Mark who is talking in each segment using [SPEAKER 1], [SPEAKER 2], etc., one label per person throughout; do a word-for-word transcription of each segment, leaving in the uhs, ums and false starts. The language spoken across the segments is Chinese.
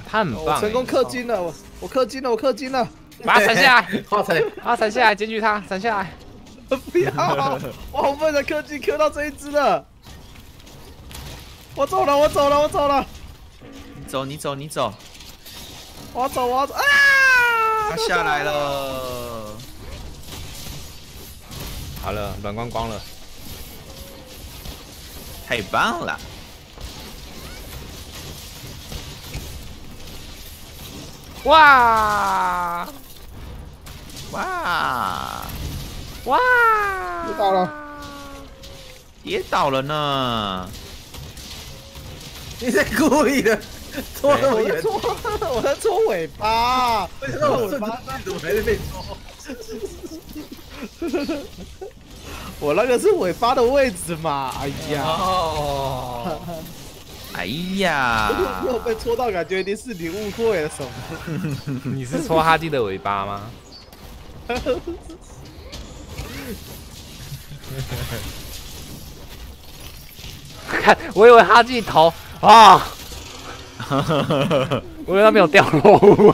[SPEAKER 1] 他很棒，
[SPEAKER 2] 成功氪金了，我我氪金了，我氪金了，
[SPEAKER 1] 把他闪下来，
[SPEAKER 3] 哇塞，
[SPEAKER 1] 把他闪下来，检举他，闪下来。
[SPEAKER 2] 不要，我好不容易氪金氪到这一只了，我走了，我走了，我走了，
[SPEAKER 4] 你走，你走，你走，
[SPEAKER 2] 我要走，我要走啊！
[SPEAKER 4] 他下来了。
[SPEAKER 1] 好了，软光光了。
[SPEAKER 4] 太棒了！
[SPEAKER 1] 哇
[SPEAKER 4] 哇
[SPEAKER 1] 哇！
[SPEAKER 2] 知道了，
[SPEAKER 4] 跌倒了呢。
[SPEAKER 3] 你是故意的，拖那么远，
[SPEAKER 2] 我在搓，我在搓尾巴，
[SPEAKER 3] 为什么我尾巴怎么还在被搓？
[SPEAKER 2] 我那个是尾巴的位置嘛，哎呀，
[SPEAKER 3] 哦，
[SPEAKER 4] 哎呀，
[SPEAKER 2] 没有被戳到，感觉一定是你误会了什么。
[SPEAKER 1] 你是戳哈基的尾巴吗？看，我以为哈基头啊，我以为他没有掉落物。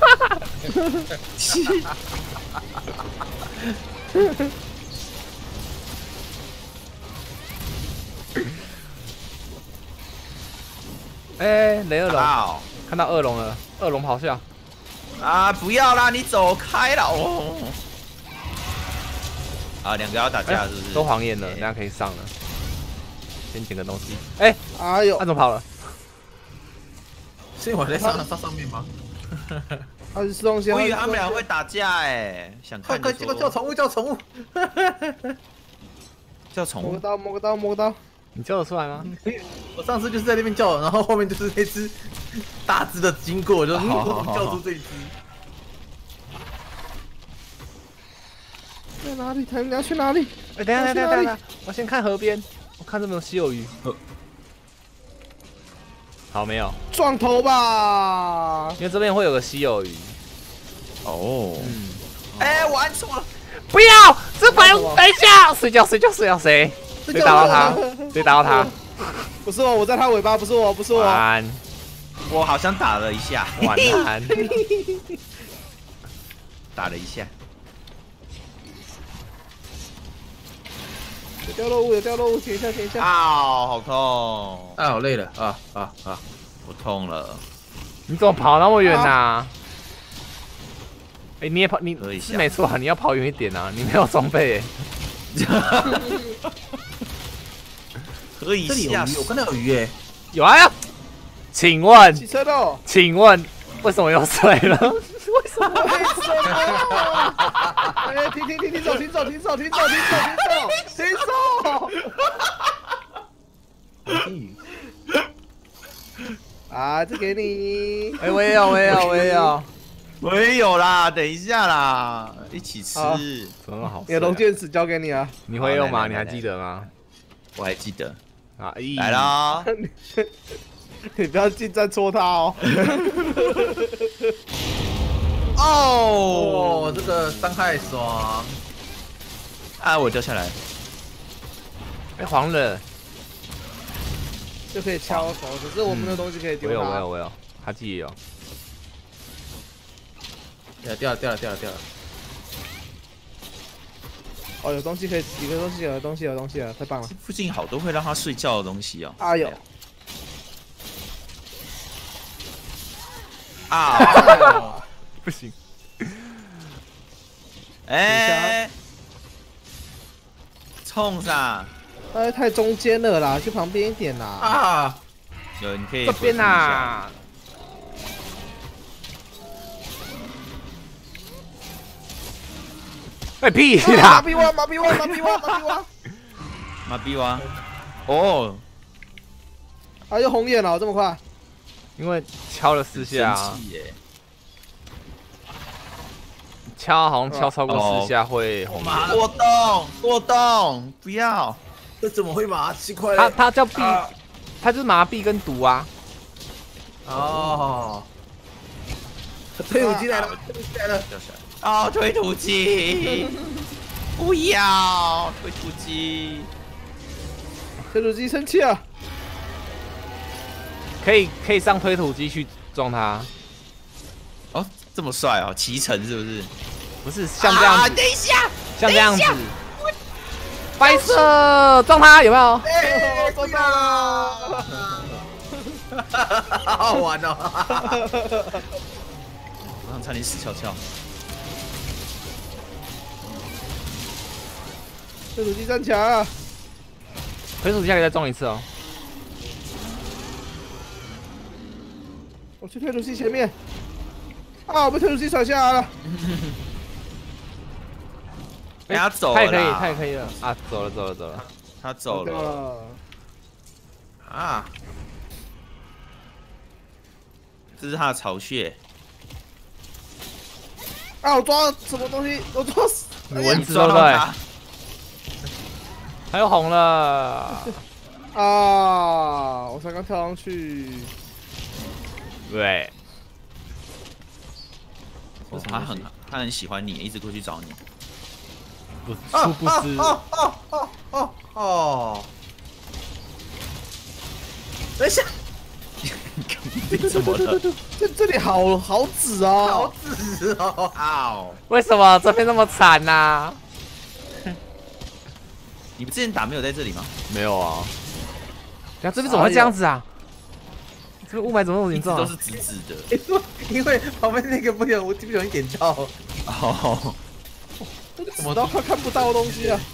[SPEAKER 1] 哎，雷恶龙，
[SPEAKER 4] 好
[SPEAKER 1] 看到恶龙了，恶龙咆哮。
[SPEAKER 4] 啊！不要啦，你走开了哦。啊，两个要打架是不是？
[SPEAKER 1] 都黄眼了，等下可以上了。先捡个东西。哎，
[SPEAKER 2] 哎呦
[SPEAKER 1] 他，怎么跑了？
[SPEAKER 3] 所以我在上上上面吗？
[SPEAKER 2] 他是吃东西，
[SPEAKER 4] 我以为他们俩会打架哎，想
[SPEAKER 3] 快快，
[SPEAKER 4] 看就说
[SPEAKER 3] 结果叫宠物叫宠物，
[SPEAKER 4] 叫宠物。
[SPEAKER 2] 摸个刀，摸个刀，摸个刀。
[SPEAKER 1] 你叫得出来吗？
[SPEAKER 3] 我上次就是在那边叫，然后后面就是那只大只的经过，我就嗯我怎么叫出这一只？
[SPEAKER 2] 在哪里？你要去哪里？
[SPEAKER 1] 哎，等一下，等一下，等一下，我先看河边，我看有没有稀有鱼。好，没有，
[SPEAKER 2] 撞头吧！
[SPEAKER 1] 因为这边会有个稀有鱼。
[SPEAKER 4] 哦，
[SPEAKER 1] 嗯，
[SPEAKER 4] 哎，我按错了。
[SPEAKER 1] 不要，这把等一下，睡觉，睡觉，睡觉，谁？谁打到他？谁打到他？
[SPEAKER 2] 不是我，我在他尾巴，不是我，不是我。
[SPEAKER 1] 完，
[SPEAKER 4] 我好像打了一下，
[SPEAKER 1] 完蛋。
[SPEAKER 4] 打了一下。
[SPEAKER 2] 有掉落物，有掉落物，停一下，停一下。
[SPEAKER 4] 啊，好痛！
[SPEAKER 3] 啊，好累了啊啊啊！
[SPEAKER 4] 我痛了。
[SPEAKER 1] 你怎么跑那么远呐？哎，你也跑，你
[SPEAKER 4] 喝一下
[SPEAKER 1] 是没错啊，你要跑远一点啊，你没有装备。
[SPEAKER 4] 喝一
[SPEAKER 3] 这里有
[SPEAKER 4] 下
[SPEAKER 3] 鱼，我看到有鱼哎，
[SPEAKER 1] 有啊呀？请问，
[SPEAKER 2] 汽车的，
[SPEAKER 1] 请问为什么有水了？为什么？
[SPEAKER 2] 为什么？哎，停停停停走，停走，停走，停走，停走，停走，停走。
[SPEAKER 3] 金鱼，
[SPEAKER 2] 啊，这给你。
[SPEAKER 1] 哎，我也有，我也有，我也有。
[SPEAKER 4] 我也有啦，等一下啦，一起吃。
[SPEAKER 2] 好
[SPEAKER 1] 怎么那么好吃啊？
[SPEAKER 2] 你的龙剑齿交给你啊。
[SPEAKER 1] 你会用吗？
[SPEAKER 4] 好来来
[SPEAKER 1] 你还记得吗？
[SPEAKER 4] 我还记得。
[SPEAKER 1] 啊，咦
[SPEAKER 4] 来！啦！
[SPEAKER 2] 你不要近战戳他哦。
[SPEAKER 4] 哦，
[SPEAKER 3] 哦，这个伤害爽，
[SPEAKER 4] 啊，我掉下来。
[SPEAKER 1] 哎，黄了，
[SPEAKER 2] 就可以敲手，只是我们的东西可以丢
[SPEAKER 1] 我有，我有，
[SPEAKER 2] 它。
[SPEAKER 1] 我有，他自己也有。
[SPEAKER 3] 掉了掉了掉了掉了掉了，
[SPEAKER 2] 哦，有东西可以，有个东西，有东西，有东西了，太棒了！
[SPEAKER 4] 附近好多会让他睡觉的东西哦。
[SPEAKER 2] 哎呦，
[SPEAKER 4] 啊！
[SPEAKER 1] 不行，
[SPEAKER 4] 哎，冲上！
[SPEAKER 2] 哎，太中间了啦，去旁边一点啦。
[SPEAKER 3] 啊！
[SPEAKER 4] 有，你可以
[SPEAKER 1] 这边呐。哎屁
[SPEAKER 2] 麻
[SPEAKER 1] 啦！
[SPEAKER 2] 痹蛙，麻痹蛙，麻痹蛙，麻痹蛙！
[SPEAKER 4] 麻痹蛙。哦，
[SPEAKER 2] 啊，又红眼了，这么快？
[SPEAKER 1] 因为敲了四下啊
[SPEAKER 4] 生，气耶！
[SPEAKER 1] 敲好像敲超过四下会红。
[SPEAKER 3] 妈
[SPEAKER 4] 过动，过动，不要！
[SPEAKER 3] 这怎么会麻？奇怪
[SPEAKER 1] 他
[SPEAKER 3] 了。
[SPEAKER 1] 他叫痹
[SPEAKER 3] 啊，
[SPEAKER 1] 他就是麻痹跟毒啊。
[SPEAKER 3] 哦，退伍机来了，退伍机来了。
[SPEAKER 4] 掉下来。哦，推土机，不要推土机。
[SPEAKER 2] 推土机生气了。
[SPEAKER 1] 可以可以上推土机去撞他。
[SPEAKER 4] 哦，这么帅哦，骑乘是不是？
[SPEAKER 1] 不是像这样子，
[SPEAKER 4] 啊、等一下，
[SPEAKER 1] 像这样子。白色撞他有没有？
[SPEAKER 3] 哎，撞到了，好好玩哦！
[SPEAKER 4] 我刚差点死翘翘。
[SPEAKER 2] 推土机站起来了，
[SPEAKER 1] 推土机下可以再撞一次哦。
[SPEAKER 2] 我去推土机前面。啊，我被推土机甩下来了。
[SPEAKER 4] 哎，他走了，
[SPEAKER 1] 他也可以，他也可以了啊！走了，走了，走了，
[SPEAKER 4] 他走了。
[SPEAKER 2] 了
[SPEAKER 4] 啊！这是他的巢穴。
[SPEAKER 2] 啊！我抓了什么东西？我抓死
[SPEAKER 1] 蚊子
[SPEAKER 4] 抓到
[SPEAKER 1] 对不对？
[SPEAKER 4] 他。
[SPEAKER 1] 他又红了。
[SPEAKER 2] 啊！我才刚跳上去。
[SPEAKER 1] 对。
[SPEAKER 4] 哦，他很他很喜欢你，一直过去找你。
[SPEAKER 1] 不，殊不知。
[SPEAKER 3] 哦哦哦哦哦！等一下，
[SPEAKER 4] 你怎么了？
[SPEAKER 2] 这这里好好紫啊！
[SPEAKER 3] 好紫哦！
[SPEAKER 4] 好，
[SPEAKER 1] 为什么这边那么惨呐？
[SPEAKER 4] 你们之前打没有在这里吗？
[SPEAKER 1] 没有啊。等下这边怎么会这样子啊？这个雾霾怎么那么严重啊？
[SPEAKER 4] 都是紫紫的。
[SPEAKER 3] 因为因为旁边那个不小，我不小心点到。
[SPEAKER 4] 哦。
[SPEAKER 2] 怎么都看看不到东西啊？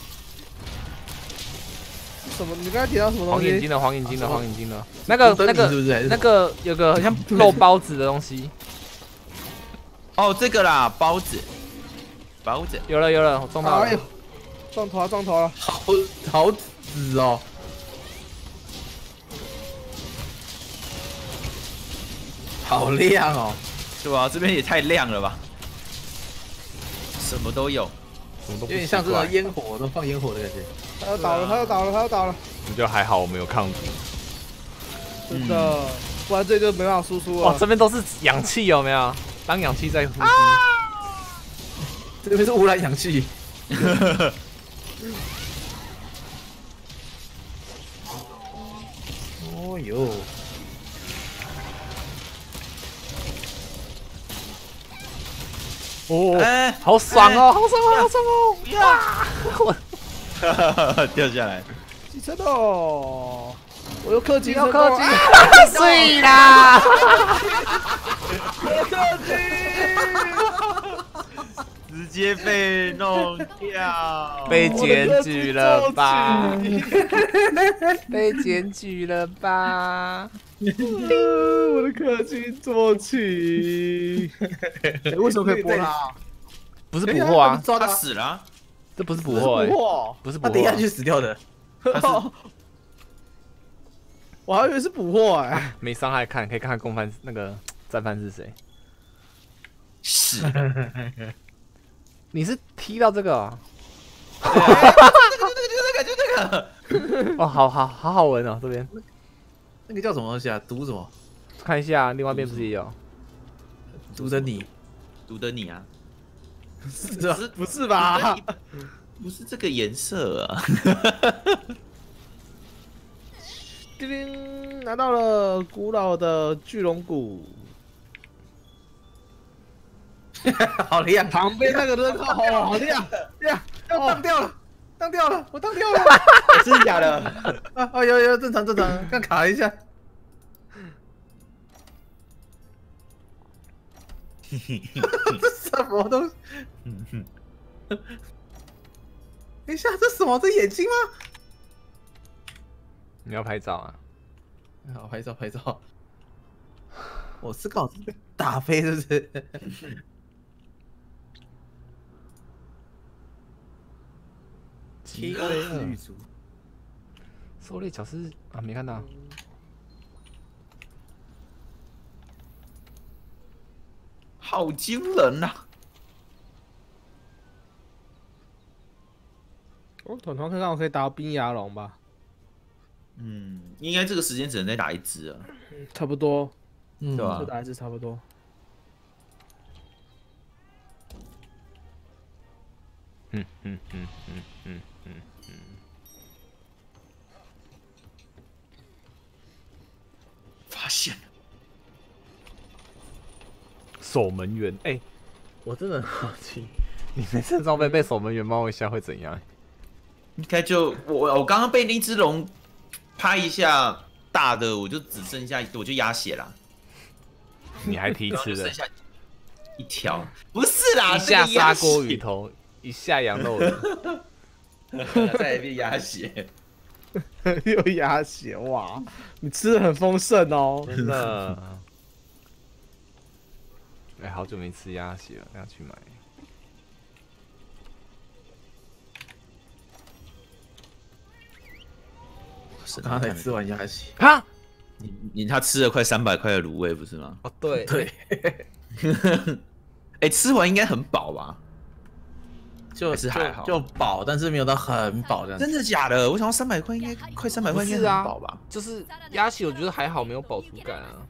[SPEAKER 2] 什么？你刚才提到什么东西？
[SPEAKER 1] 黄眼睛的，黄眼睛的，黄眼睛的。那个那个
[SPEAKER 3] 是不是？
[SPEAKER 1] 那个有个很像肉包子的东西。
[SPEAKER 4] 哦，这个啦，包子，包子。
[SPEAKER 1] 有了有了，我撞到了。
[SPEAKER 2] 哎呦，撞头了撞头了！
[SPEAKER 3] 好好紫哦！好亮哦！
[SPEAKER 4] 对吧？这边也太亮了吧！什么都有，
[SPEAKER 1] 什么都不
[SPEAKER 3] 有点像这种烟火，都放烟火的感觉。
[SPEAKER 2] 他要倒了，他要倒了，他要倒了！
[SPEAKER 1] 你就还好，我没有抗阻。
[SPEAKER 2] 真的，不然这就没办法输出了。
[SPEAKER 1] 哇，这边都是氧气，有没有？当氧气在呼吸。
[SPEAKER 3] 这边是污染氧气。哦哟！
[SPEAKER 1] 哦，
[SPEAKER 4] 哎，
[SPEAKER 1] 好爽哦，好爽哦，好爽哦！
[SPEAKER 4] 哇，掉下来。
[SPEAKER 2] 几车哦！我又氪金，
[SPEAKER 1] 要氪金，
[SPEAKER 2] 啊
[SPEAKER 1] 碎啦！
[SPEAKER 2] 我氪金，
[SPEAKER 4] 直接被弄掉，
[SPEAKER 1] 被检举了吧？被检举了吧？
[SPEAKER 2] 我的氪金做起。哎，为什么可以播他？
[SPEAKER 1] 不是捕获啊，
[SPEAKER 4] 他
[SPEAKER 3] 抓他
[SPEAKER 4] 死了啊。
[SPEAKER 1] 这不是捕获，哎，
[SPEAKER 2] 哇！
[SPEAKER 1] 不是捕获
[SPEAKER 3] 他等一下去死掉的。
[SPEAKER 2] 我还以为是捕获哎。
[SPEAKER 1] 没伤害看，可以看看共犯那个战犯是谁。
[SPEAKER 4] 是，
[SPEAKER 1] 你是踢到这个哦？
[SPEAKER 4] 就这个，就这个，就这个。
[SPEAKER 1] 哦，好好好好闻哦，这边
[SPEAKER 3] 那个叫什么东西啊？毒什么？
[SPEAKER 1] 看一下，另外一边不是也有？
[SPEAKER 3] 毒的你？
[SPEAKER 4] 毒的你啊？
[SPEAKER 3] 是吧？
[SPEAKER 2] 不是吧？
[SPEAKER 4] 不是这个颜色啊！
[SPEAKER 2] 叮叮，拿到了古老的巨龙骨。
[SPEAKER 3] 好亮！
[SPEAKER 2] 旁边那个人好好亮亮，
[SPEAKER 3] 要当掉了，当掉了，我当掉了！
[SPEAKER 4] 真的假的？
[SPEAKER 3] 啊哦，有有正常正常，刚卡了一下。什么东西？等一下，这什么？这眼睛吗？
[SPEAKER 1] 你要拍照啊？
[SPEAKER 3] 好，拍照拍照。我是搞打飞是不是？
[SPEAKER 1] 七
[SPEAKER 3] 欧之玉足，
[SPEAKER 1] 狩猎角是啊，没看到。
[SPEAKER 4] 好惊人呐！
[SPEAKER 2] 我团团看看，我可以打到冰牙龙吧？
[SPEAKER 4] 嗯，应该这个时间只能再打一只啊。
[SPEAKER 2] 差不多，
[SPEAKER 3] 嗯，
[SPEAKER 4] 对吧
[SPEAKER 2] 就打一次差不多。
[SPEAKER 1] 嗯嗯嗯嗯嗯嗯嗯。
[SPEAKER 4] 发现了，
[SPEAKER 1] 守门员，哎、欸，
[SPEAKER 3] 我真的很好奇，
[SPEAKER 1] 你的身装备被守门员猫一下会怎样？
[SPEAKER 4] 应该就我我刚刚被那只龙拍一下大的，我就只剩下我就鸭血啦。
[SPEAKER 1] 你还提吃的？
[SPEAKER 4] 剩下一条，不是啦，
[SPEAKER 1] 一下砂锅鱼头，一下羊肉鱼，
[SPEAKER 4] 再来一遍鸭血。
[SPEAKER 2] 又鸭血哇！你吃的很丰盛哦，
[SPEAKER 1] 真的。哎、欸，好久没吃鸭血了，要去买。
[SPEAKER 3] 刚才吃完鸭血。
[SPEAKER 1] 哈，
[SPEAKER 4] 你你他吃了快三百块的卤味不是吗？
[SPEAKER 1] 哦，对
[SPEAKER 3] 对。
[SPEAKER 4] 哎、欸，吃完应该很饱吧？
[SPEAKER 3] 就是
[SPEAKER 4] 还好，
[SPEAKER 3] 就饱，但是没有到很饱这样。
[SPEAKER 4] 真的假的？我想要三百块，应该快三百块，应该很饱吧？
[SPEAKER 1] 就是鸭血，我觉得还好，没有饱足感啊。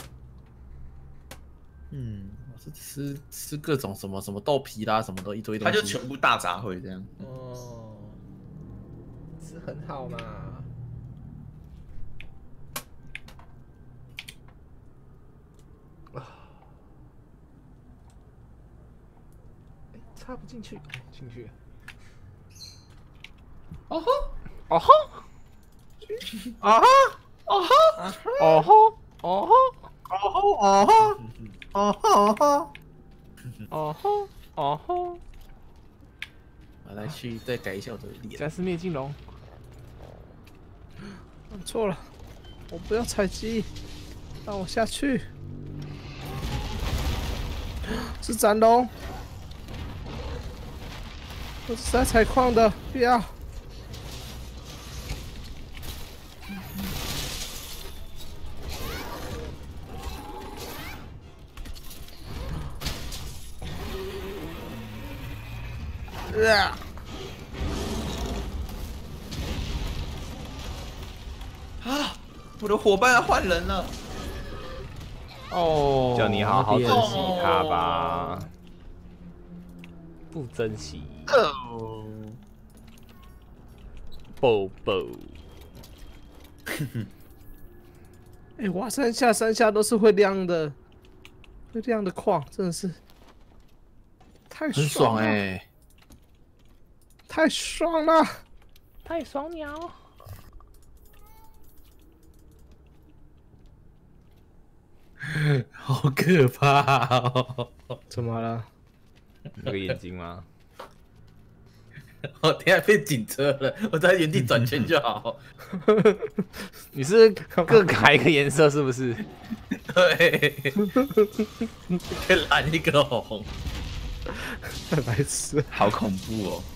[SPEAKER 3] 嗯，我是吃吃各种什么什么豆皮啦，什么都一堆东
[SPEAKER 4] 西，
[SPEAKER 3] 他
[SPEAKER 4] 就全部大杂烩这样。
[SPEAKER 1] 哦，是很好嘛。插不进去，进去。哦吼，哦吼，啊哈，哦吼，哦吼，哦吼，
[SPEAKER 3] 哦吼，哦吼，哦吼，
[SPEAKER 1] 哦吼，哦吼。
[SPEAKER 3] 我来去再改一下我的脸。
[SPEAKER 1] 再是灭金龙。
[SPEAKER 2] 错了，我不要采集，让我下去。是斩龙。我是来采矿的，不要！啊！
[SPEAKER 4] 啊！我的伙伴要换人了。
[SPEAKER 1] 哦，叫你好好珍惜他吧。不珍惜。
[SPEAKER 4] 哦，
[SPEAKER 1] 宝宝，
[SPEAKER 2] 哎，挖山下山下都是会亮的，会亮的矿，真的是太
[SPEAKER 3] 很爽哎、
[SPEAKER 2] 欸，太爽了，
[SPEAKER 1] 太爽鸟，
[SPEAKER 3] 好可怕哦！
[SPEAKER 2] 怎么了？
[SPEAKER 1] 那个眼睛吗？
[SPEAKER 3] 我等下变警车了，我在原地转圈就好。
[SPEAKER 1] 你是各改一个颜色是不是？
[SPEAKER 3] 对，一个蓝一个红，
[SPEAKER 2] 太白痴，
[SPEAKER 4] 好恐怖哦！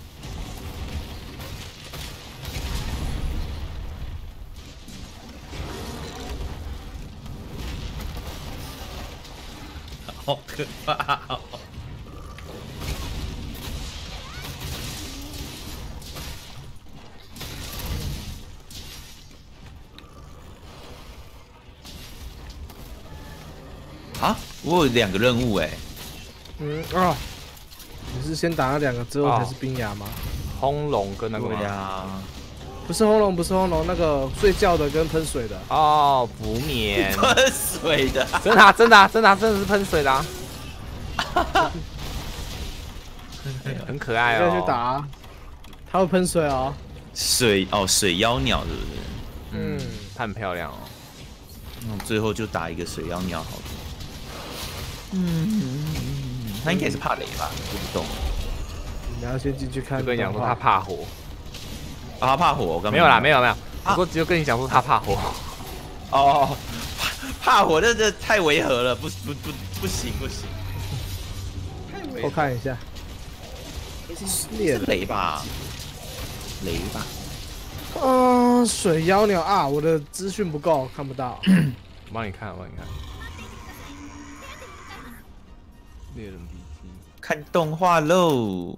[SPEAKER 3] 好可怕哦！
[SPEAKER 4] 啊，我有两个任务哎。
[SPEAKER 2] 嗯啊，你是先打那两个之后才是冰牙吗？
[SPEAKER 1] 轰龙跟那个
[SPEAKER 4] 对呀，
[SPEAKER 2] 不是轰龙，不是轰龙，那个睡觉的跟喷水的。
[SPEAKER 1] 哦，补眠。
[SPEAKER 4] 喷水的，
[SPEAKER 1] 真的、啊、真的、啊、真的、啊、真的是喷水的、啊。很可爱哦。
[SPEAKER 2] 要去打、啊，它会喷水哦。
[SPEAKER 4] 水哦，水妖鸟对不对？
[SPEAKER 1] 嗯，它很漂亮哦。
[SPEAKER 4] 那最后就打一个水妖鸟好了。嗯，他应该也是怕雷吧？我不懂。
[SPEAKER 2] 你要先进去看。
[SPEAKER 1] 就跟你讲说他怕火。
[SPEAKER 4] 啊，他怕火，我刚
[SPEAKER 1] 没有啦，没有没有。不过只有跟你讲说他怕火。
[SPEAKER 4] 哦，怕火，这这太违和了，不不不不行不行。
[SPEAKER 2] 我看一下。
[SPEAKER 4] 是雷吧？雷吧？
[SPEAKER 2] 嗯、呃，水妖鸟啊，我的资讯不够，看不到。
[SPEAKER 1] 我帮你看，我帮你看。猎人 B T，
[SPEAKER 4] 看动画喽。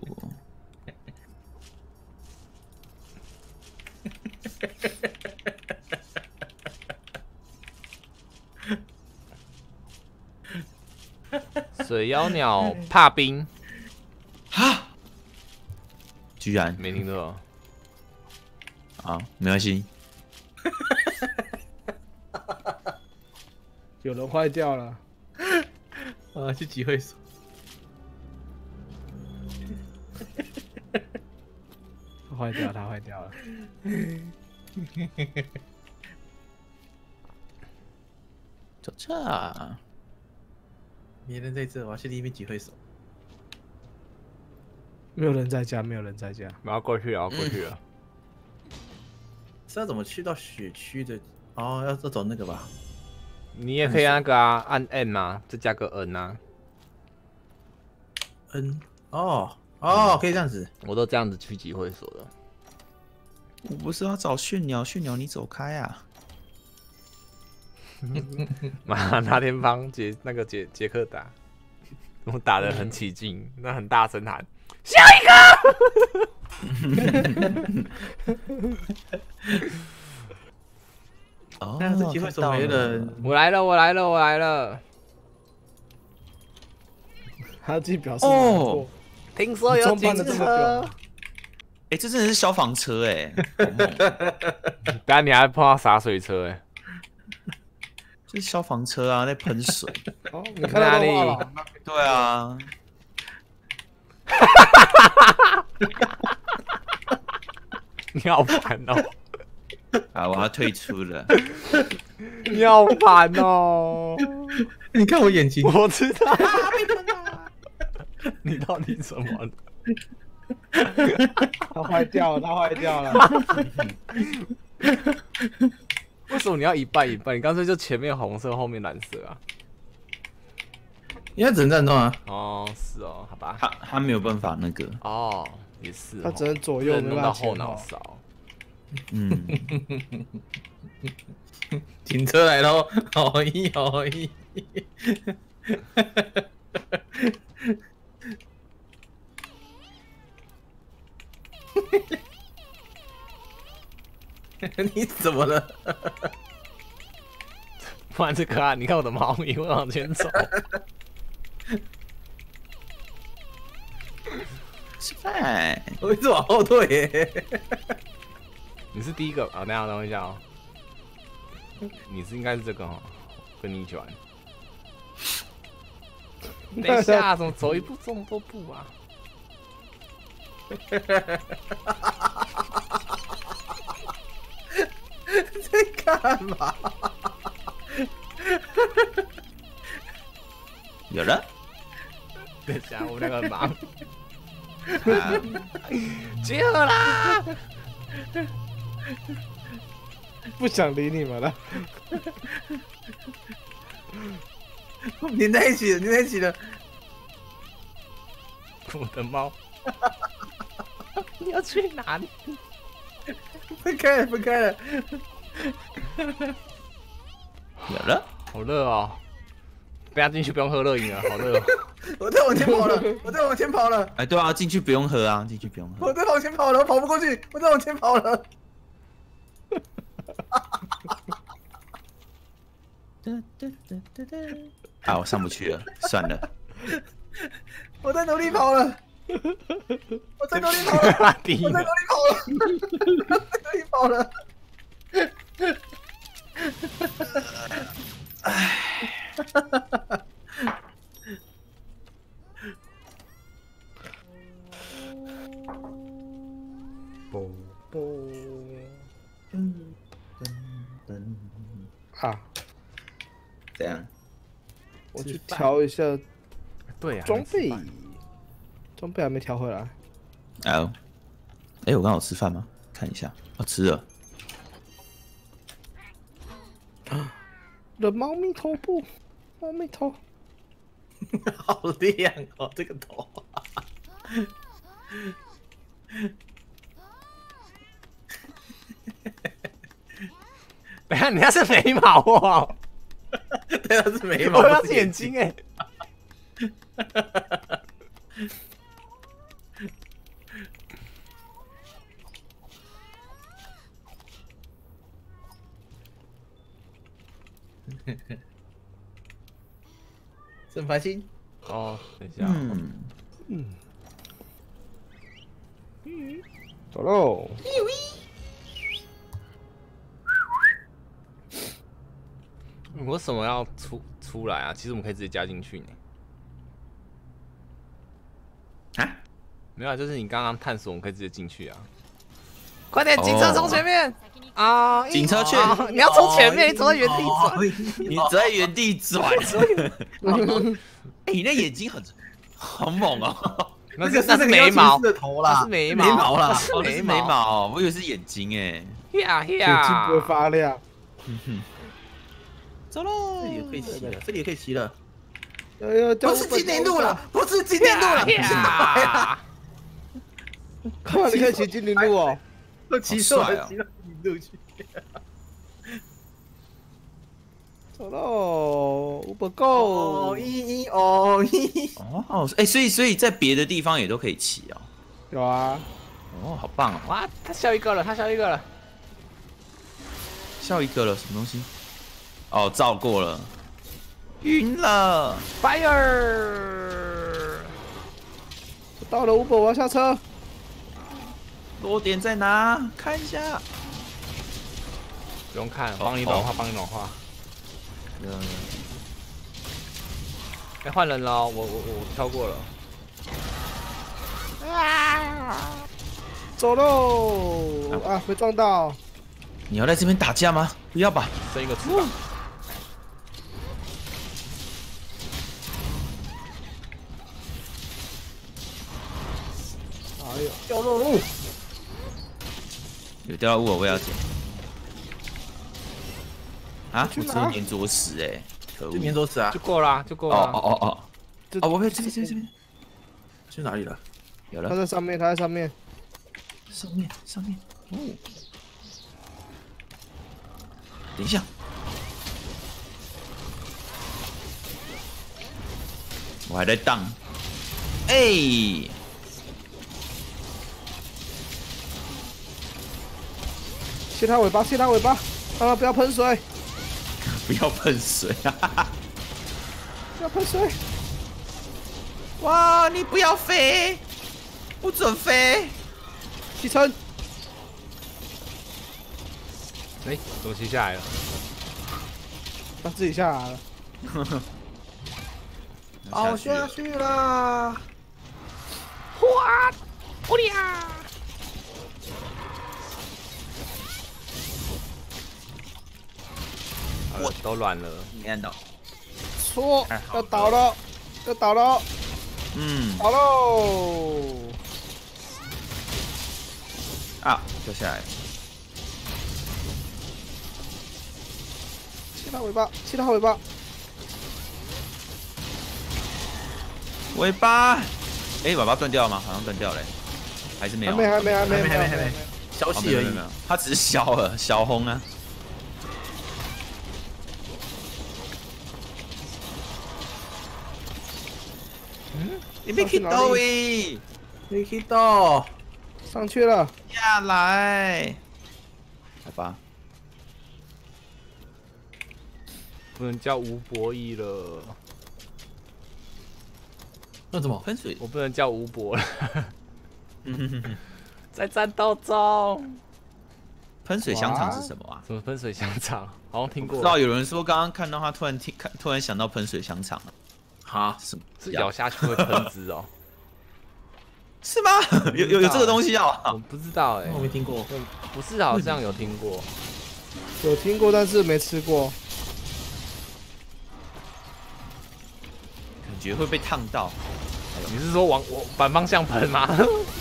[SPEAKER 1] 水妖鸟怕冰。
[SPEAKER 4] 哈？居然
[SPEAKER 1] 没听到。
[SPEAKER 4] 啊，没关系。
[SPEAKER 2] 有人坏掉了。
[SPEAKER 3] 啊，去集会所。
[SPEAKER 2] 它坏掉，它坏掉了。
[SPEAKER 4] 走这。
[SPEAKER 3] 没人在这，我要去里面集会所。
[SPEAKER 2] 没有人在家，没有人在家。
[SPEAKER 1] 我要过去了，我要过去了。
[SPEAKER 3] 是要怎么去到雪区的？哦，要走那个吧？
[SPEAKER 1] 你也可以那个啊，按 N 啊，再加个 N 啊。
[SPEAKER 3] N 哦哦，可以这样子。
[SPEAKER 1] 我都这样子去集会所的。
[SPEAKER 4] 我不是要找驯鸟，驯鸟你走开啊！
[SPEAKER 1] 妈，那天帮杰那个杰杰克打，我打得很起劲，那很大声喊下一个。
[SPEAKER 4] 哦，
[SPEAKER 3] 那这集会所没人，
[SPEAKER 1] 我来了，我来了，我来了。
[SPEAKER 2] 他自己表示难过。
[SPEAKER 1] 听说有警车。
[SPEAKER 4] 哎、欸，这真的是消防车哎、欸，好猛！
[SPEAKER 1] 等下你还碰到洒水车哎、欸，
[SPEAKER 4] 这是消防车啊，在喷水。
[SPEAKER 2] 哦，你看到动画了？
[SPEAKER 4] 对啊。
[SPEAKER 1] 你好烦哦！
[SPEAKER 4] 啊，我要退出了。
[SPEAKER 1] 你好烦哦！
[SPEAKER 3] 你看我眼睛，
[SPEAKER 1] 我知道。你到底怎么了？
[SPEAKER 2] 它坏掉了，它坏掉了。
[SPEAKER 1] 为什么你要一半一半？你干脆就前面红色，后面蓝色啊？
[SPEAKER 3] 应该只能这样弄啊。
[SPEAKER 1] 哦，是哦，好吧。
[SPEAKER 4] 他他没有办法那个。
[SPEAKER 1] 哦，也是、哦。
[SPEAKER 2] 它只能左右，
[SPEAKER 1] 弄到后脑勺。
[SPEAKER 4] 嗯。
[SPEAKER 3] 停车来喽！好意好意。你怎么了？
[SPEAKER 1] 玩这个啊！你看我的猫咪会往前走。
[SPEAKER 4] 吃饭。
[SPEAKER 3] 我一直往后退耶。
[SPEAKER 1] 你是第一个啊！等一下，等我一下哦。你是应该是这个哦，跟你一起玩。等一下，怎么走一步这么多步啊？
[SPEAKER 3] 在干嘛？
[SPEAKER 4] 有了。
[SPEAKER 1] 等一下，我们两个很忙。集合啦！
[SPEAKER 2] 不想理你们了。
[SPEAKER 3] 连在一起了，连在一起了。
[SPEAKER 1] 我的猫。你要去哪里？
[SPEAKER 3] 分开了，分开了。
[SPEAKER 4] 有了。
[SPEAKER 1] 好热哦！不要进去，不用喝热饮了，好热、哦。
[SPEAKER 3] 我在往前跑了，我在往前跑了。
[SPEAKER 4] 哎，对啊，进去不用喝啊，进去不用喝。
[SPEAKER 3] 我在往前跑了，我跑不过去，我在往前跑了。
[SPEAKER 4] 啊，我上不去了，算了。
[SPEAKER 3] 我在努力跑了，我在努力跑了，我在努力跑了，我在努力跑了。唉。
[SPEAKER 2] 啵啵。
[SPEAKER 3] 嗯。
[SPEAKER 2] 啊。
[SPEAKER 4] 怎样？
[SPEAKER 2] 我去调一下。
[SPEAKER 1] 对啊。
[SPEAKER 2] 装备。装备还没调回来。
[SPEAKER 4] 哦。哎，我刚好吃饭吗？看一下。哦，吃了。
[SPEAKER 2] 的猫咪头部，猫咪头，
[SPEAKER 3] 好亮哦，这个头。
[SPEAKER 1] 等下，你那是眉毛哦。
[SPEAKER 3] 对，那是眉毛，
[SPEAKER 1] 那是眼睛哎。
[SPEAKER 3] 真开心。
[SPEAKER 1] 哦，等一下。
[SPEAKER 4] 嗯
[SPEAKER 2] 嗯。走喽。
[SPEAKER 1] 为什么要出出来啊？其实我们可以直接加进去呢。
[SPEAKER 4] 啊？
[SPEAKER 1] 没有，就是你刚刚探索，我们可以直接进去啊！快点，警车冲前面！啊！
[SPEAKER 4] 警车去，
[SPEAKER 1] 你要冲前面，你走在原地转，
[SPEAKER 4] 你走在原地转。哎，你那眼睛很好猛哦！
[SPEAKER 1] 那是那是眉毛
[SPEAKER 3] 的头啦，
[SPEAKER 1] 那是眉毛
[SPEAKER 3] 眉毛啦，
[SPEAKER 4] 哦，那是眉毛，我以为是眼睛哎。
[SPEAKER 1] 呀
[SPEAKER 2] 眼睛不会
[SPEAKER 1] 呀！
[SPEAKER 2] 发亮。
[SPEAKER 4] 走喽，
[SPEAKER 3] 这里也可以骑了，这里也可以骑了。
[SPEAKER 2] 哎呦，
[SPEAKER 3] 不是今年路了，不是今年路了，
[SPEAKER 1] 呀！
[SPEAKER 2] 看你可以骑精灵路哦。
[SPEAKER 3] 我骑错了，骑到精灵路去。
[SPEAKER 2] 走喽，五百 go。
[SPEAKER 3] 哦一一哦一。
[SPEAKER 4] 哦，哎，所以所以在别的地方也都可以骑哦。
[SPEAKER 2] 有啊。
[SPEAKER 4] 哦，好棒哦！
[SPEAKER 1] 哇，他笑一个了，他笑一个了。
[SPEAKER 4] 笑一个了，什么东西？哦，照过了，晕了。
[SPEAKER 1] Fire！
[SPEAKER 2] 到了五百，我要下车。
[SPEAKER 4] 落点在哪？看一下。
[SPEAKER 1] 不用看，帮你融化，帮你融化。
[SPEAKER 4] 嗯。
[SPEAKER 1] 哎，换人了，我我我跳过了。啊！
[SPEAKER 2] 走喽！啊，没撞到。
[SPEAKER 4] 你要在这边打架吗？不要吧。
[SPEAKER 1] 剩一个翅膀。
[SPEAKER 2] 哎呦，掉落路。
[SPEAKER 4] 有掉到物我也要捡。啊，我
[SPEAKER 2] 去哪
[SPEAKER 4] 只有粘着石哎，可恶！
[SPEAKER 3] 就粘着石啊
[SPEAKER 1] 就？过啦，就过
[SPEAKER 4] 哦
[SPEAKER 1] 啦。
[SPEAKER 4] 哦哦哦
[SPEAKER 2] 这
[SPEAKER 4] 哦！我被这边这边这边
[SPEAKER 3] 去哪里了？
[SPEAKER 4] 有了，
[SPEAKER 2] 他在上面，他在上面。
[SPEAKER 4] 上面上面哦。等一下，我还在荡。哎，
[SPEAKER 2] 切他尾巴，切他尾巴，让他不要喷水，
[SPEAKER 4] 不要喷水！哈哈哈，
[SPEAKER 2] 不要喷水。
[SPEAKER 4] 哇，你不要飞，不准飞！
[SPEAKER 2] 启程。
[SPEAKER 1] 哎，怎么骑下来了？
[SPEAKER 2] 他自己下来了。
[SPEAKER 3] 跑下去啦！
[SPEAKER 1] 哇！我的呀！我都软了。
[SPEAKER 4] 你看到？
[SPEAKER 2] 错，要倒了，要倒了，
[SPEAKER 4] 嗯，
[SPEAKER 2] 倒喽！
[SPEAKER 4] 啊，掉下来。
[SPEAKER 2] 切他尾巴，切他尾巴。
[SPEAKER 4] 尾巴，哎，尾巴断掉了吗？好像断掉了，还是没有？
[SPEAKER 2] 还没，还没，还没，
[SPEAKER 3] 还没还没还没，消
[SPEAKER 4] 哦
[SPEAKER 3] 息而已
[SPEAKER 4] 没有没有没。有，它只是消了，消轰啊。
[SPEAKER 2] 嗯，
[SPEAKER 4] 你别去到位，
[SPEAKER 3] 你可以到。
[SPEAKER 2] 上去了。
[SPEAKER 4] 下来，来吧。
[SPEAKER 1] 不能叫吴博义了，
[SPEAKER 3] 那怎么？
[SPEAKER 4] 喷水，
[SPEAKER 1] 我不能叫吴博了。在战斗中。
[SPEAKER 4] 喷水香肠是什么啊？
[SPEAKER 1] 什么喷水香肠？好像听过。
[SPEAKER 4] 不知道有人说刚刚看到他突然听看，突然想到喷水香肠了。
[SPEAKER 3] 哈，
[SPEAKER 4] 什么？
[SPEAKER 1] 是咬下去会喷汁哦？
[SPEAKER 4] 是吗？有有有这个东西
[SPEAKER 1] 我
[SPEAKER 4] 啊？
[SPEAKER 1] 不知道哎、
[SPEAKER 3] 我没听过。
[SPEAKER 1] 不是好像有听过。
[SPEAKER 2] 有听过，但是没吃过。
[SPEAKER 4] 感觉会被烫到。
[SPEAKER 1] 你是说往我反方向喷吗？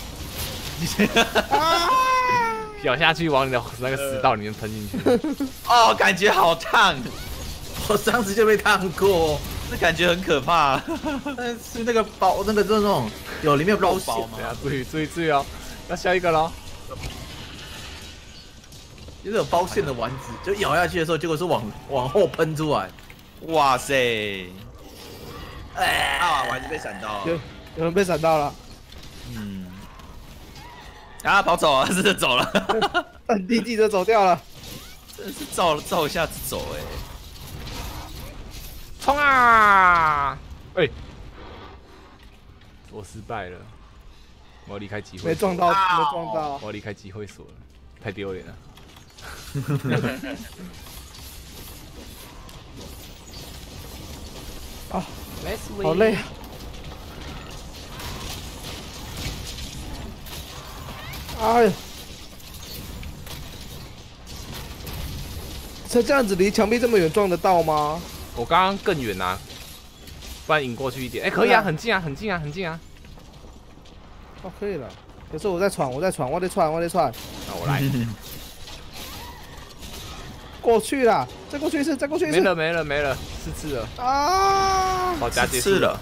[SPEAKER 1] 咬下去往你的那个食道里面喷进去。
[SPEAKER 4] 哦，感觉好烫，
[SPEAKER 3] 我上次就被烫过，
[SPEAKER 4] 这感觉很可怕。
[SPEAKER 3] 但是那个包那个就是那种有里面有肉包吗
[SPEAKER 1] 等？下注意注意注意哦，要下一个喽。
[SPEAKER 3] 就是有包馅的丸子，就咬下去的时候，结果是往往后喷出来。
[SPEAKER 4] 哇塞！哎啊，我还是被闪到了。
[SPEAKER 2] 有有人被闪到了，
[SPEAKER 4] 嗯。啊，跑走了，真的走了。
[SPEAKER 2] 本地记者走掉了。
[SPEAKER 4] 真的是照了照一下子走哎、
[SPEAKER 1] 冲啊！哎、我失败了，我要离开集会所。
[SPEAKER 2] 没撞到，没撞到。
[SPEAKER 1] 我要离开集会所了，太丢脸了。
[SPEAKER 2] 啊，
[SPEAKER 1] 没事，
[SPEAKER 2] 好累啊！ 哎呀，这这样子离墙壁这么远撞得到吗？
[SPEAKER 1] 我刚刚更远啊，不然引过去一点。哎、欸，可以啊，很近啊，很近啊，很近啊。
[SPEAKER 2] 哦，可以了。可是我在闯，我在闯，我在闯，我在闯。
[SPEAKER 1] 那我来。
[SPEAKER 2] 过去了，再过去一次，再过去一次。
[SPEAKER 1] 没了，没了，没了，四次了。
[SPEAKER 2] 啊！
[SPEAKER 1] 好，加结束
[SPEAKER 4] 了。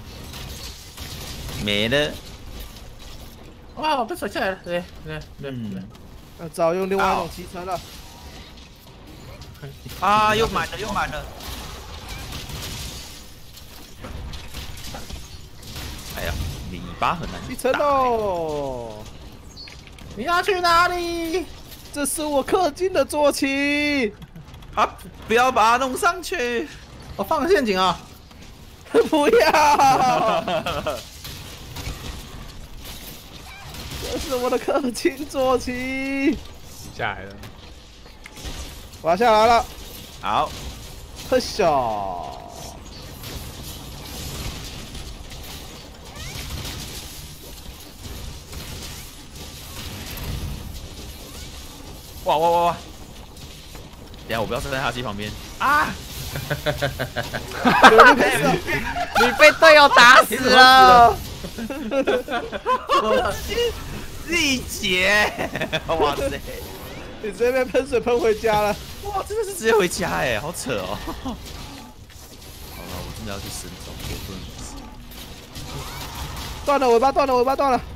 [SPEAKER 4] 没了。
[SPEAKER 3] 哇，我被甩下来了。对对对对。
[SPEAKER 2] 那只好用另外一种骑乘了。
[SPEAKER 4] 啊！又满了，又满了。哎呀，篱笆很难。
[SPEAKER 2] 骑乘喽！
[SPEAKER 3] 你要去哪里？
[SPEAKER 2] 这是我氪金的坐骑。
[SPEAKER 4] 啊！不要把它弄上去。
[SPEAKER 3] 我放个陷阱啊！
[SPEAKER 2] 不要！这是我的氪金坐骑。
[SPEAKER 1] 下来了。
[SPEAKER 2] 我要下来了。
[SPEAKER 4] 好。
[SPEAKER 2] 嘿咻！
[SPEAKER 4] 哇哇哇哇！等下我不要站在哈基旁边啊！
[SPEAKER 1] 你被队友打死了！
[SPEAKER 4] 力竭！哇塞！
[SPEAKER 2] 你直接被喷水喷回家了！
[SPEAKER 4] 哇，真的是直接回家哎，好扯哦！好了，我真的要去深走，我不能死。
[SPEAKER 2] 断了尾巴，断了尾巴，断了！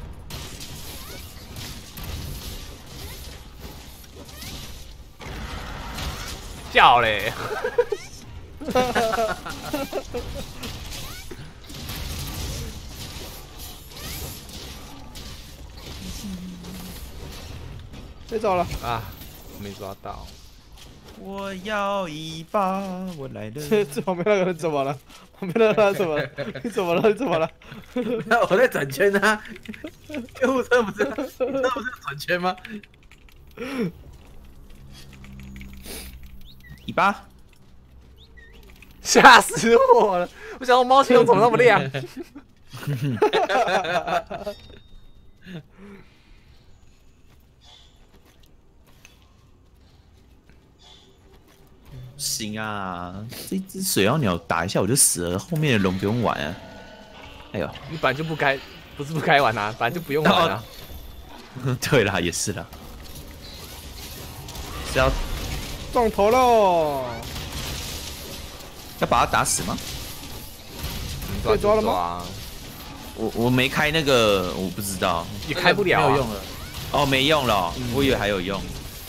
[SPEAKER 1] 叫嘞！
[SPEAKER 2] 谁走了？
[SPEAKER 1] 啊，没抓到。
[SPEAKER 4] 我要一把，我来了。
[SPEAKER 2] 这这旁边那个人怎么了？旁边那个人怎么了？你怎么了？你怎么了？
[SPEAKER 3] 那我在转圈啊！救护车不是，那不是转圈吗？
[SPEAKER 4] 一把，
[SPEAKER 1] 吓死我了！我想说猫系统怎么那么亮？
[SPEAKER 4] 行啊，这只水妖鸟打一下我就死了，后面的龙不用玩啊。哎呦，
[SPEAKER 1] 你本来就不该，不是不该玩啊，本来就不用玩啊。
[SPEAKER 4] 对啦，也是啦，是要
[SPEAKER 2] 撞头喽！
[SPEAKER 4] 要把它打死吗？
[SPEAKER 2] 被抓了吗？
[SPEAKER 4] 我我没开那个，我不知道，
[SPEAKER 1] 也开不了、啊，
[SPEAKER 3] 没有用了。
[SPEAKER 4] 哦，没用了、哦，嗯、我以为还有用。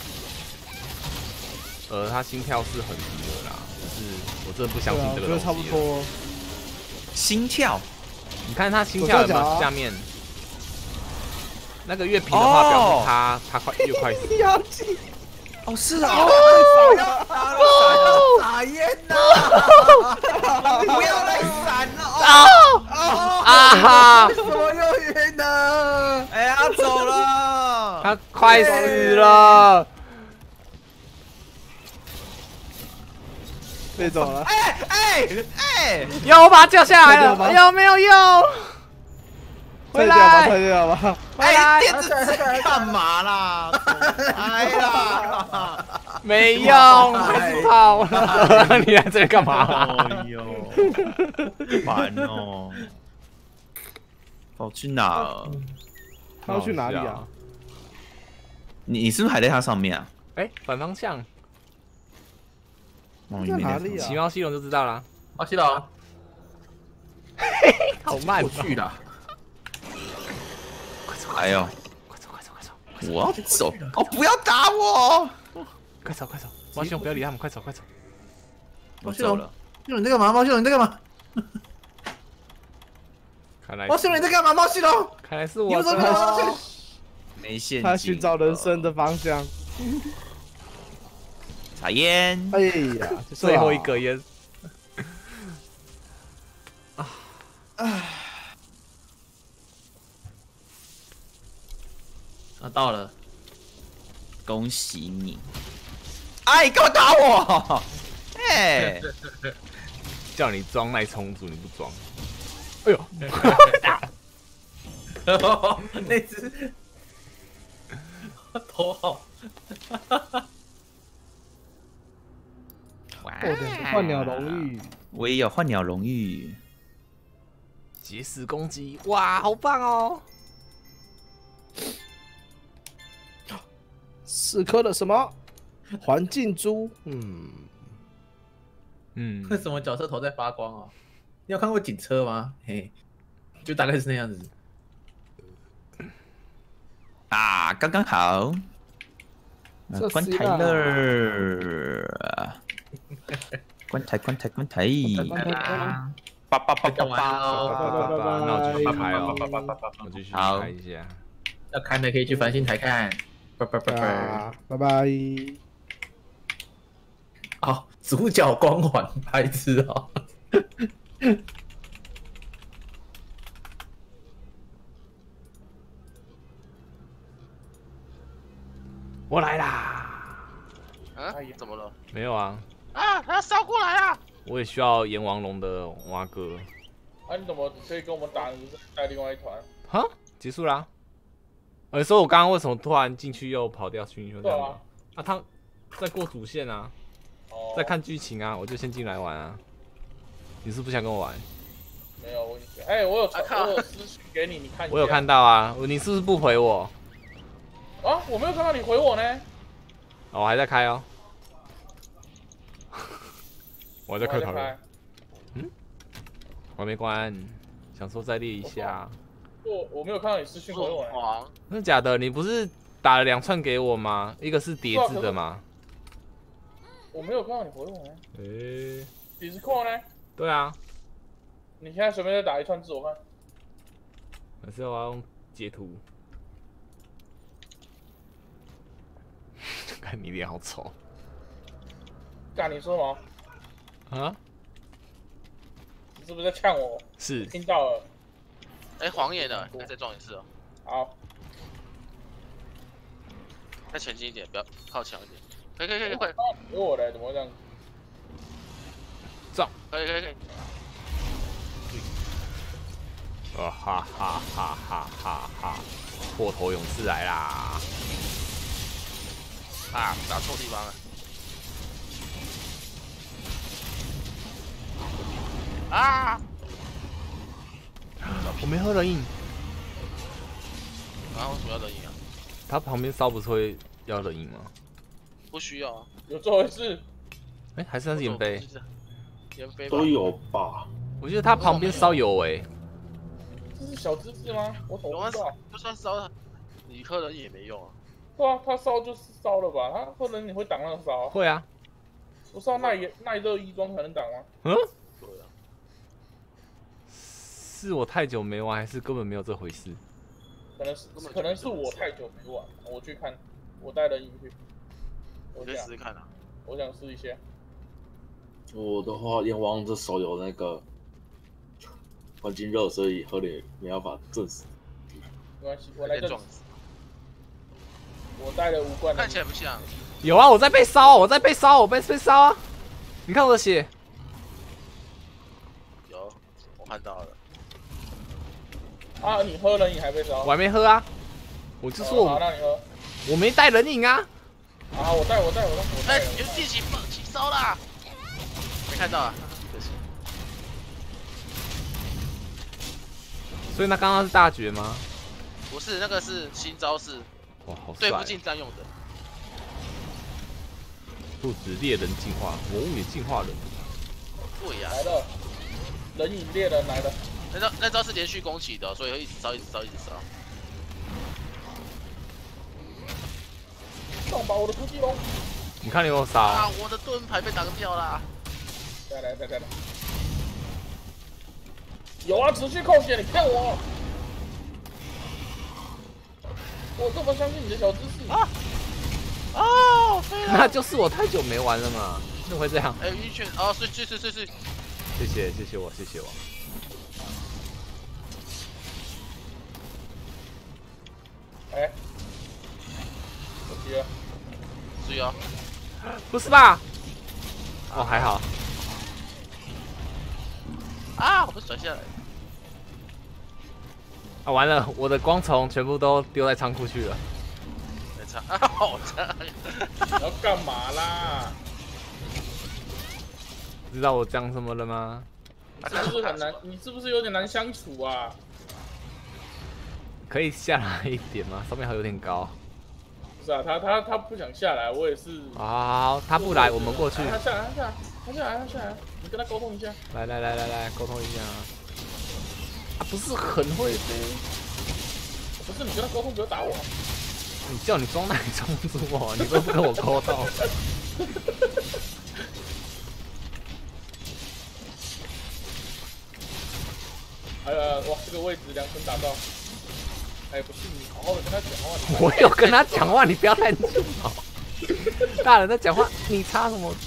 [SPEAKER 1] 呃，他心跳是很低的啦，只是我真的不相信这个东西。
[SPEAKER 2] 差不多。
[SPEAKER 4] 心跳，
[SPEAKER 1] 你看他心跳有没有下面？那个越平的话，表示他他快越快死。
[SPEAKER 2] 妖精。
[SPEAKER 4] 哦，是啊。
[SPEAKER 3] 不！撒烟呐！
[SPEAKER 4] 不要再闪了！
[SPEAKER 1] 啊啊哈！
[SPEAKER 3] 什么又晕呢？
[SPEAKER 4] 哎呀，走了！
[SPEAKER 1] 他快死了。
[SPEAKER 2] 被走了！
[SPEAKER 4] 哎哎哎！
[SPEAKER 1] 有，我把他叫下来了，有没有用？回来！
[SPEAKER 2] 快掉吧！
[SPEAKER 4] 哎，电子干嘛啦？哎呀，
[SPEAKER 1] 没用，太跑了！你来这里干嘛？
[SPEAKER 4] 哎呦，烦哦！跑去哪？
[SPEAKER 2] 他要去哪里啊？
[SPEAKER 4] 你你是不是还在他上面啊？
[SPEAKER 1] 哎，反方向。
[SPEAKER 2] 在哪里啊？
[SPEAKER 1] 奇妙系统就知道了。
[SPEAKER 3] 啊，系统，
[SPEAKER 1] 好慢，
[SPEAKER 3] 过去了。
[SPEAKER 1] 快走！
[SPEAKER 4] 哎呦，
[SPEAKER 1] 快走！快走！快走！
[SPEAKER 4] 我要走！哦，不要打我！
[SPEAKER 1] 快走！快走！猫系统不要理他们，快走！快走！
[SPEAKER 4] 我走了。
[SPEAKER 3] 系统你在干嘛？猫系统你在干嘛？
[SPEAKER 1] 看来
[SPEAKER 3] 猫系统你在干嘛？猫系统，
[SPEAKER 1] 看来是我。
[SPEAKER 3] 你为什么没有猫系统？
[SPEAKER 4] 没陷阱。
[SPEAKER 2] 他寻找人生的方向。
[SPEAKER 4] 撒烟！
[SPEAKER 2] 哎呀，
[SPEAKER 1] 最后一个烟。啊
[SPEAKER 3] 啊！啊，到了，
[SPEAKER 4] 恭喜你！哎，干嘛打我？哎，
[SPEAKER 1] 叫你装耐充足，你不装。哎呦！
[SPEAKER 3] 那只头好。
[SPEAKER 4] 哇
[SPEAKER 2] 哦，两个换鸟荣誉，
[SPEAKER 4] 我也有换鸟荣誉。
[SPEAKER 1] 结石攻击，哇，好棒哦！
[SPEAKER 2] 四颗的什么环境珠？嗯，
[SPEAKER 1] 嗯，
[SPEAKER 3] 为什么角色头在发光啊？你有看过警车吗？嘿，就大概是那样子。
[SPEAKER 4] 啊，刚刚好。
[SPEAKER 2] 这
[SPEAKER 4] 棺材了，棺材棺材棺材，叭叭叭叭叭，
[SPEAKER 1] 那我继续开哦，我继续
[SPEAKER 4] 好
[SPEAKER 1] 开一下。
[SPEAKER 3] 要开的可以去繁星台看。拜拜拜拜。
[SPEAKER 2] 啊，拜拜。
[SPEAKER 3] 好，主角光环，白痴哦。
[SPEAKER 1] 我来啦！
[SPEAKER 5] 啊？怎么了？
[SPEAKER 1] 没有啊，
[SPEAKER 5] 啊，他要烧过来啊！
[SPEAKER 1] 我也需要阎王龙的蛙哥。
[SPEAKER 6] 啊，你怎么可以跟我们打？你不是带另外一团？
[SPEAKER 1] 哈，结束啦。呃，所以我刚刚为什么突然进去又跑掉去？
[SPEAKER 6] 对啊，
[SPEAKER 1] 啊，他在过主线啊，
[SPEAKER 6] 哦，
[SPEAKER 1] 在看剧情啊，我就先进来玩啊。你是不想跟我玩？
[SPEAKER 6] 没有，我哎，我有传，
[SPEAKER 5] 啊靠
[SPEAKER 6] 我有私讯给你，你看一下。
[SPEAKER 1] 我有看到啊，你是不是不回我？
[SPEAKER 6] 啊，我没有看到你回我呢。
[SPEAKER 1] 哦，我还在开哦。我还在
[SPEAKER 6] 我
[SPEAKER 1] 开讨论。
[SPEAKER 6] 开。
[SPEAKER 1] 嗯，我还没关，想说再列一下。
[SPEAKER 6] 我我没有看到你私讯回我呢。
[SPEAKER 5] 黄，
[SPEAKER 1] 真的假的？你不是打了两串给我吗？一个是叠字的吗？
[SPEAKER 6] 我没有看到你回我呢。
[SPEAKER 1] 诶，
[SPEAKER 6] 你是扣呢？
[SPEAKER 1] 对啊，
[SPEAKER 6] 你现在随便再打一串字我看。
[SPEAKER 1] 还是我要用截图？看你脸好丑
[SPEAKER 6] 干，你说什么？
[SPEAKER 1] 啊！
[SPEAKER 6] 你是不是在呛我？
[SPEAKER 1] 是
[SPEAKER 6] 听到了。
[SPEAKER 5] 哎，黄眼的，再再撞一次哦，
[SPEAKER 6] 好，
[SPEAKER 5] 再前进一点，不要靠墙一点。可以可以可以，快，
[SPEAKER 6] 回我的，怎么会这样？
[SPEAKER 1] 撞！
[SPEAKER 5] 可以可以可以。
[SPEAKER 1] 啊哈哈哈哈哈哈！破头勇士来啦！
[SPEAKER 5] 啊，打错地方了。啊！
[SPEAKER 1] 我没喝冷饮，
[SPEAKER 5] 啊，为什么要冷饮啊？
[SPEAKER 1] 他旁边烧不是会要冷饮吗？
[SPEAKER 5] 不需要啊。
[SPEAKER 6] 有这回事？
[SPEAKER 1] 哎、还是那是盐杯？
[SPEAKER 5] 盐杯
[SPEAKER 7] 都有吧？
[SPEAKER 1] 我觉得他旁边烧油哎、
[SPEAKER 6] 这是小知识吗？我怎
[SPEAKER 5] 有啊
[SPEAKER 6] 么不知道？，
[SPEAKER 5] 就算烧了，你喝冷饮也没用啊。
[SPEAKER 6] 对啊，他烧就是烧了吧？他可能你会挡那个烧，
[SPEAKER 1] 会啊，
[SPEAKER 6] 不是要耐耐热衣装才能挡吗？
[SPEAKER 1] 嗯，
[SPEAKER 5] 对啊，
[SPEAKER 1] 是我太久没玩，还是根本没有这回事？
[SPEAKER 6] 可能是可能是我太久没玩，我去看，我带了音去，我
[SPEAKER 5] 我可以
[SPEAKER 6] 想
[SPEAKER 5] 试试看啊。
[SPEAKER 6] 我想试一下。
[SPEAKER 7] 我的话，燕王这手有那个环境热，所以喝点没办法震死。
[SPEAKER 6] 没关系，我来这
[SPEAKER 5] 有点撞，死，
[SPEAKER 6] 我带了五罐的
[SPEAKER 5] 看起来不像。
[SPEAKER 1] 有啊，我在被烧，我在被烧，我被被烧啊！你看我的血，
[SPEAKER 5] 有，我看到了。
[SPEAKER 6] 啊！你喝了你还被烧
[SPEAKER 1] 我？还没喝啊！我就说
[SPEAKER 6] 哦好，
[SPEAKER 1] 我
[SPEAKER 6] 那你喝。
[SPEAKER 1] 我没带冷饮啊！
[SPEAKER 6] 啊！我带我带我带我带
[SPEAKER 5] 哎
[SPEAKER 6] 了。，
[SPEAKER 5] 原地起爆起烧啦！没看到啊，可惜。
[SPEAKER 1] 所以那刚刚是大绝吗？
[SPEAKER 5] 不是，那个是新招式，
[SPEAKER 1] 哇，好帅
[SPEAKER 5] 对！付近战用的。
[SPEAKER 1] 不止猎人进化，魔物也进化了。
[SPEAKER 5] 对呀、
[SPEAKER 6] 来了，人影猎人来了。
[SPEAKER 5] 那招那招是连续攻击的哦、所以会一直烧，一直烧，一直烧。
[SPEAKER 6] 上把我的突击龙！
[SPEAKER 1] 你看你有没有烧？
[SPEAKER 5] 啊，我的盾牌被挡掉啦！
[SPEAKER 6] 再来再来再来。有啊，持续扣血，你骗我！我这么相信你的小知识
[SPEAKER 5] 啊哦，飞了！
[SPEAKER 1] 那就是我太久没玩了嘛，怎么会这样？
[SPEAKER 5] 哎，晕眩哦，睡睡睡睡睡。
[SPEAKER 1] 谢谢谢谢我谢谢我。
[SPEAKER 6] 哎，我急了。
[SPEAKER 5] 注意哦，
[SPEAKER 1] 不是吧？哦，还好。
[SPEAKER 5] 啊，我被甩下来。
[SPEAKER 1] 啊，完了，我的光虫全部都丢在仓库去了。
[SPEAKER 5] 没差，好差。
[SPEAKER 6] 你要干嘛啦？
[SPEAKER 1] 知道我讲什么了吗？
[SPEAKER 6] 是不是很难？你是不是有点难相处啊？
[SPEAKER 1] 可以下来一点吗？上面还有点高。
[SPEAKER 6] 不是啊，他他他不想下来，我也是。
[SPEAKER 1] 好好好，他不来，我们过去。
[SPEAKER 6] 他下来，他下来，他下来，他下来，你跟他沟通一下。
[SPEAKER 1] 来来来来来，沟通一下。他不是很会飞。
[SPEAKER 6] 不是，你跟他沟通，不要打我。
[SPEAKER 1] 你叫你装哪里装住我？你都不跟我沟通。
[SPEAKER 6] 哎呀，哇，这个位置量身打造。哎，不是你好好的跟他讲话。
[SPEAKER 1] 我有跟他讲话，你不要太吵。大人在讲话，你插什么？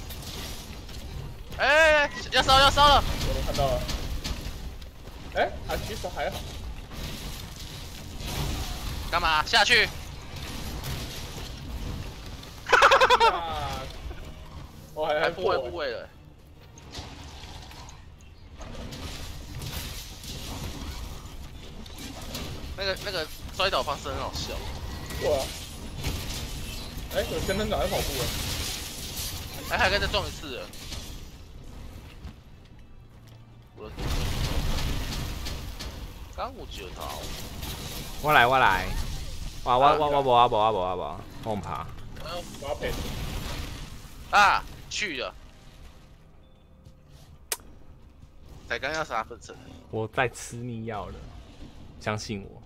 [SPEAKER 5] 哎，要烧要烧了！
[SPEAKER 6] 我都看到了。哎，啊，其实还好。
[SPEAKER 5] 干嘛下去？
[SPEAKER 6] 啊！我还
[SPEAKER 5] 还不会不会了。那个那个摔倒方式很好笑。
[SPEAKER 6] 对啊。哎，有仙人掌在跑步
[SPEAKER 5] 哎，
[SPEAKER 6] 哎。
[SPEAKER 5] 还可以再撞一次了。我刚我九套。
[SPEAKER 1] 我来我来。哇我我我无啊无啊无啊无啊，我唔怕。
[SPEAKER 6] 我要赔。
[SPEAKER 5] 啊，去了。才刚要杀分身。
[SPEAKER 1] 我在吃你药了，相信我。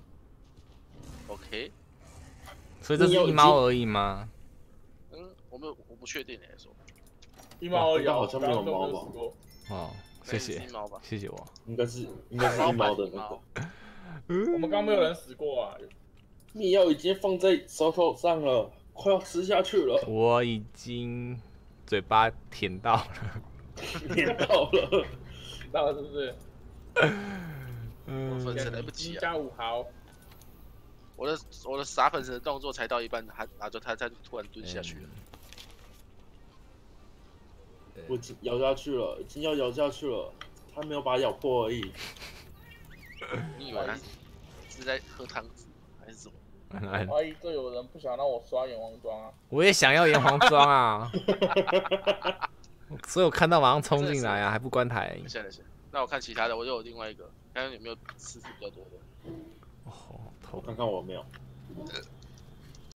[SPEAKER 5] OK。
[SPEAKER 1] 所以这是一猫而已吗？
[SPEAKER 5] 嗯，我没有，我不确定来说。
[SPEAKER 6] 一猫而已，
[SPEAKER 7] 好像没有猫吧？
[SPEAKER 1] 哦，谢谢，谢谢我。
[SPEAKER 7] 应该是应该是一猫的那个。
[SPEAKER 6] 我们刚刚没有人死过啊。
[SPEAKER 7] 蜜药已经放在手头上了，快要吃下去了。
[SPEAKER 1] 我已经嘴巴舔到了，
[SPEAKER 7] 舔到了，
[SPEAKER 6] 舔到了是不是？
[SPEAKER 5] 我分身来不及啊！
[SPEAKER 6] 加五毫。
[SPEAKER 5] 我的我的撒粉神的动作才到一半，他然后他他突然蹲下去了。
[SPEAKER 7] 我已经咬下去了，已经要咬下去了，他没有把它咬破而已。
[SPEAKER 5] 你以为他是在喝汤汁还是什么？
[SPEAKER 6] 怀疑这有人不想让我刷眼王妆啊！
[SPEAKER 1] 我也想要炎黄妆啊，所以我看到马上冲进来啊，还不关台。
[SPEAKER 5] 等下等下，那我看其他的，我又有另外一个，看看有没有次数比较多的。
[SPEAKER 1] 哦，
[SPEAKER 7] 我看看我没有。
[SPEAKER 5] 呃